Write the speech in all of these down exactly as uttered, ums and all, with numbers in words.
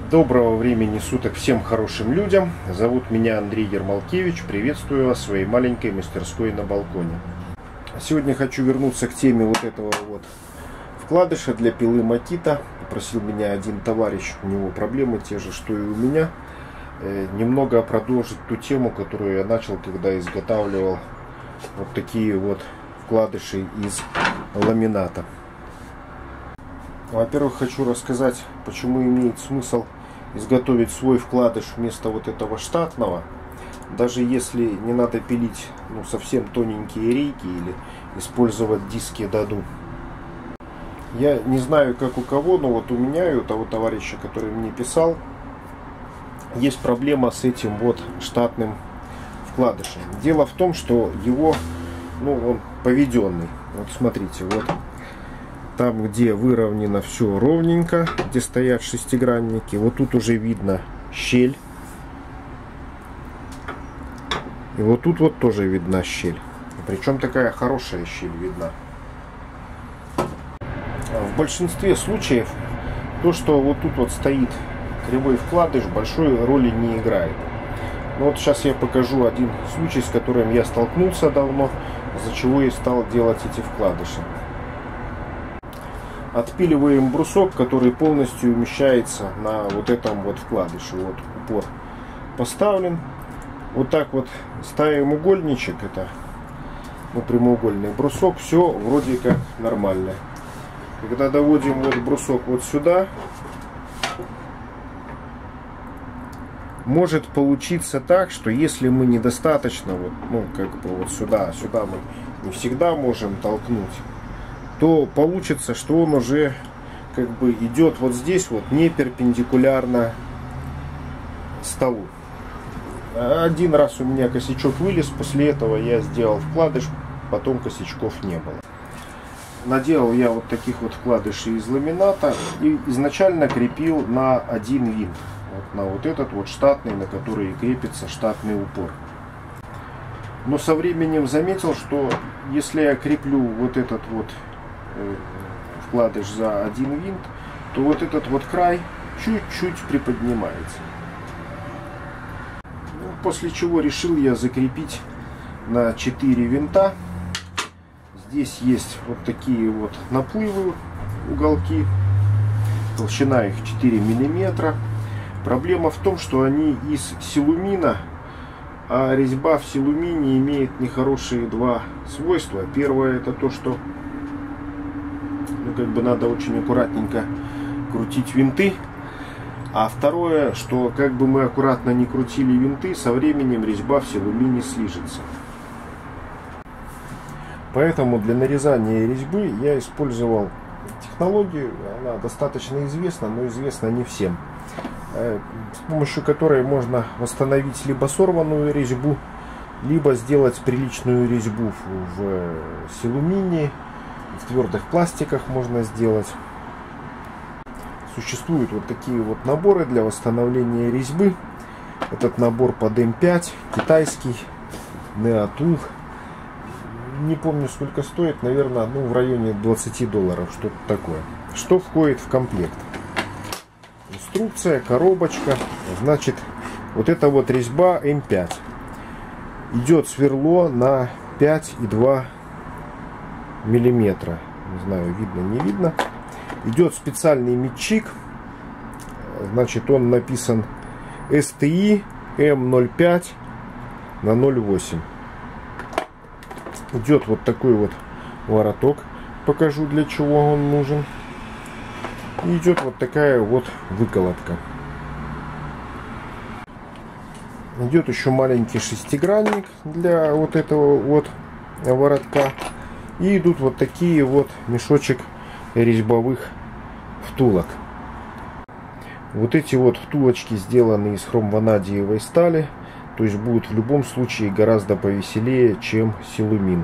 Доброго времени суток всем хорошим людям. Зовут меня Андрей Ермолкевич. Приветствую вас в своей маленькой мастерской на балконе. Сегодня хочу вернуться к теме вот этого вот вкладыша для пилы Makita. Попросил меня один товарищ, у него проблемы те же, что и у меня. Немного продолжить ту тему, которую я начал, когда изготавливал вот такие вот вкладыши из ламината. Во-первых, хочу рассказать, почему имеет смысл изготовить свой вкладыш вместо вот этого штатного. Даже если не надо пилить ну, совсем тоненькие рейки или использовать диски Даду. Я не знаю, как у кого, но вот у меня и у того товарища, который мне писал, есть проблема с этим вот штатным вкладышем. Дело в том, что его, ну, он поведенный. Вот смотрите, вот. Там, где выровнено все ровненько, где стоят шестигранники, вот тут уже видно щель. И вот тут вот тоже видна щель. Причем такая хорошая щель видна. В большинстве случаев то, что вот тут вот стоит кривой вкладыш, большой роли не играет. Но вот сейчас я покажу один случай, с которым я столкнулся давно, из-за чего и стал делать эти вкладыши. Отпиливаем брусок, который полностью умещается на вот этом вот вкладыше. Вот упор поставлен. Вот так вот ставим угольничек, это ну, прямоугольный брусок, все вроде как нормально. Когда доводим вот брусок вот сюда, может получиться так, что если мы недостаточно вот, ну как бы вот сюда, сюда мы не всегда можем толкнуть, то получится, что он уже как бы идет вот здесь вот не перпендикулярно столу. Один раз у меня косячок вылез, после этого я сделал вкладыш, потом косячков не было. Наделал я вот таких вот вкладышей из ламината и изначально крепил на один винт, вот на вот этот вот штатный, на который крепится штатный упор. Но со временем заметил, что если я креплю вот этот вот вкладыш за один винт, то вот этот вот край чуть-чуть приподнимается. После чего решил я закрепить на четыре винта. Здесь есть вот такие вот наплывы, уголки. Толщина их четыре миллиметра. Проблема в том, что они из силумина, а резьба в силумине имеет нехорошие два свойства. Первое — это то, что ну, как бы надо очень аккуратненько крутить винты. А второе, что как бы мы аккуратно не крутили винты, со временем резьба в силумине слижется. Поэтому для нарезания резьбы я использовал технологию, она достаточно известна, но известна не всем, с помощью которой можно восстановить либо сорванную резьбу, либо сделать приличную резьбу в силумине, в твердых пластиках можно сделать. Существуют вот такие вот наборы для восстановления резьбы. Этот набор под эм пять, китайский, Neotool. Не помню, сколько стоит, наверное, ну, в районе двадцати долларов, что-то такое. Что входит в комплект? Инструкция, коробочка. Значит, вот эта вот резьба эм пять. Идет сверло на пять и два миллиметра. Не знаю, видно, не видно. Идет специальный метчик. Значит, он написан эс тэ и эм ноль пять на ноль восемь. Идет вот такой вот вороток. Покажу, для чего он нужен. И идет вот такая вот выколотка. Идет еще маленький шестигранник для вот этого вот воротка. И идут вот такие вот мешочек резьбовых втулок. Вот эти вот втулочки сделаны из хромванадиевой стали, то есть будут в любом случае гораздо повеселее, чем силумин.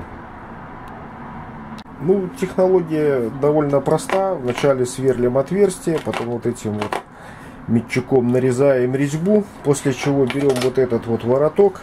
Ну, технология довольно проста. Вначале сверлим отверстие, потом вот этим вот метчиком нарезаем резьбу, после чего берем вот этот вот вороток,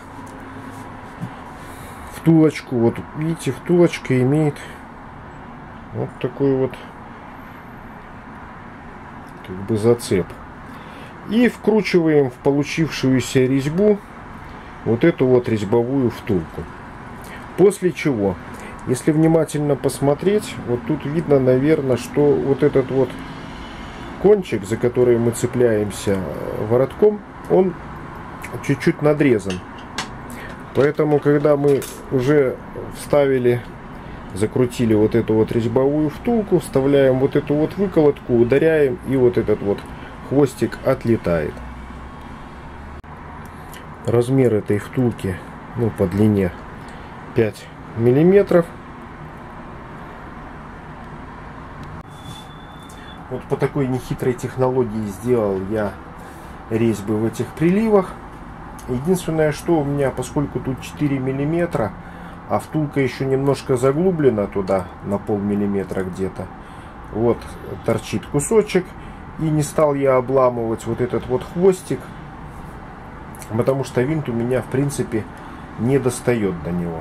втулочку. Вот видите, втулочка имеет вот такой вот как бы зацеп. И вкручиваем в получившуюся резьбу вот эту вот резьбовую втулку. После чего, если внимательно посмотреть, вот тут видно, наверное, что вот этот вот кончик, за который мы цепляемся воротком, он чуть-чуть надрезан. Поэтому, когда мы уже вставили, закрутили вот эту вот резьбовую втулку, вставляем вот эту вот выколотку, ударяем, и вот этот вот хвостик отлетает. Размер этой втулки, ну, по длине пять миллиметров. Вот по такой нехитрой технологии сделал я резьбы в этих приливах. Единственное, что у меня, поскольку тут четыре миллиметра, а втулка еще немножко заглублена туда на полмиллиметра где-то, вот торчит кусочек, и не стал я обламывать вот этот вот хвостик, потому что винт у меня в принципе не достает до него.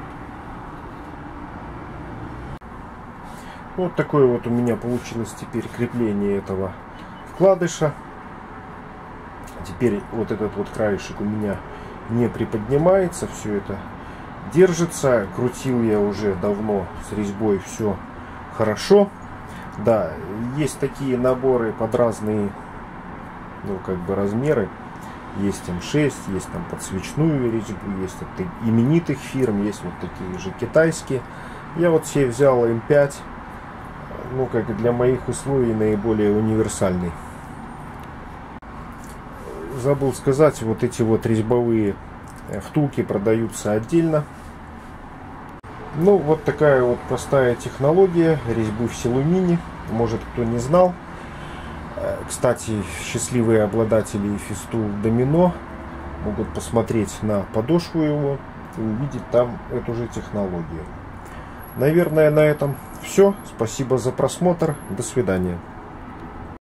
Вот такое вот у меня получилось теперь крепление этого вкладыша. Теперь вот этот вот краешек у меня не приподнимается, все это держится. Крутил я уже давно с резьбой, все хорошо. Да, есть такие наборы под разные, ну, как бы размеры. Есть эм шесть, есть там под свечную резьбу, есть от именитых фирм, есть вот такие же китайские. Я вот себе взял эм пять, ну, как для моих условий наиболее универсальный. Забыл сказать, вот эти вот резьбовые втулки продаются отдельно. Ну, вот такая вот простая технология резьбы в силумине. Может, кто не знал. Кстати, счастливые обладатели фистул домино могут посмотреть на подошву его и увидеть там эту же технологию. Наверное, на этом все. Спасибо за просмотр. До свидания.